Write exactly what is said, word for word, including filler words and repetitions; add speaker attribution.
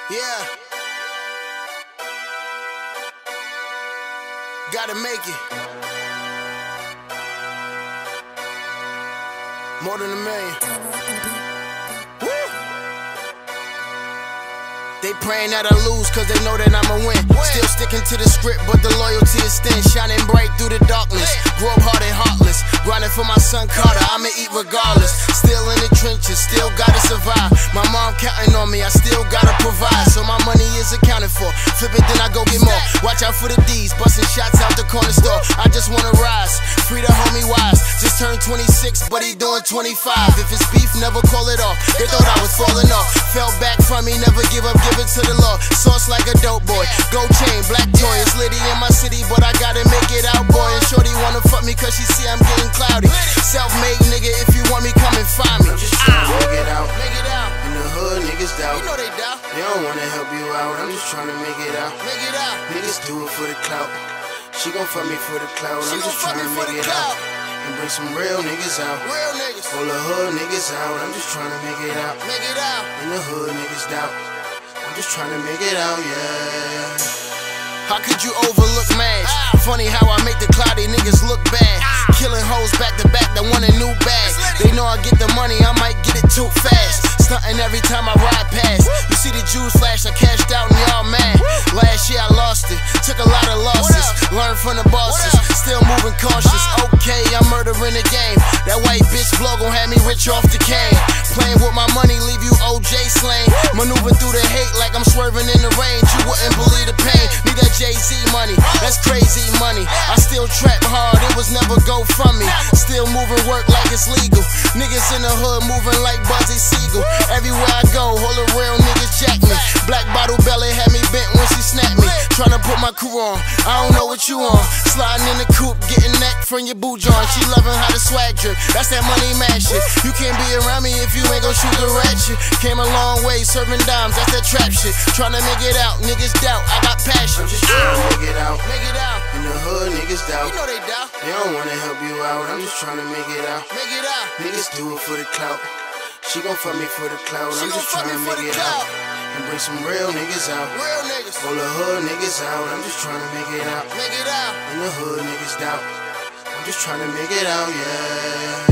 Speaker 1: Yeah. Gotta make it. More than a million. Woo! They praying that I lose cause they know that I'ma win. Still sticking to the script, but the loyalty is thin. Shining bright through the darkness. Grew up hard and heartless. Grinding for my son Carter, I'ma eat regardless. Still in the trenches, still gotta survive. My mom counting on me, I still gotta provide. So my money is accounted for. Flip it, then I go get more. Watch out for the D's, busting shots out the corner store. I just wanna rise, free the homie wise. Just turned twenty-six, but he doing twenty-five. If it's beef, never call it off. They thought I was falling off. Fell back from me, never give up, give it to the law. Sauce like a dope boy, gold chain, black toy. It's litty in my city, but I gotta make it out, boy. And shorty wanna fuck me cause she see I'm getting cloudy. Self-made nigga, if you want me, come and find me. I'm just trying to make it out, make it out. In the hood, niggas doubt. You know they doubt. They don't wanna help you out. I'm just trying to make it out, make it out. Niggas do it for the clout. She gon' fuck me for the clout. I'm just trying to make it out and bring some real niggas out. Real niggas. All the hood niggas out. I'm just trying to make it out, make it out. In the hood, niggas doubt. I'm just trying to make it out, yeah. How could you overlook Mash? Funny how I make the cloudy niggas look bad. Killing hoes back to back that want a new bag. They know I get the money, I might get it too fast. Stunting every time I ride past. You see the juice flash, I cashed out and y'all mad. Last year I lost it, took a lot of losses. Learned from the bosses, still moving cautious. Okay, I'm murdering the game. That white bitch blow gon' have me rich off the cane. Playing with my money, leave you O J slain. Maneuvering through the hate like I'm swerving in the range. You wouldn't believe the pain. Need that Jay-Z money, that's crazy money. I still trap hard, it was never go from me. Still moving work like it's legal. Niggas in the hood moving like Buzzy Siegel. Everywhere I go, all the real niggas jack me. Black bottle belly had me bent when she snapped me. Tryna put my crew on, I don't know what you on. Sliding in the coupe, getting neck from your boot joint. She loving how the swag drip, that's that money man shit. You can't be around me if you ain't gon' shoot the ratchet. Came a long way serving dimes, that's that trap shit. Tryna make it out, niggas doubt, I got passion. I'm just tryna make it out, make it out. In the hood, niggas doubt. You know they doubt. They don't wanna help you out, I'm just tryna make it out, make it out. Niggas do it for the clout. She gon' fuck me for the clout, I'm just tryna make it out and bring some real niggas out. Real niggas. All the hood niggas out. I'm just trying to make it out. Make it out. In the hood niggas doubt. I'm just trying to make it out, yeah.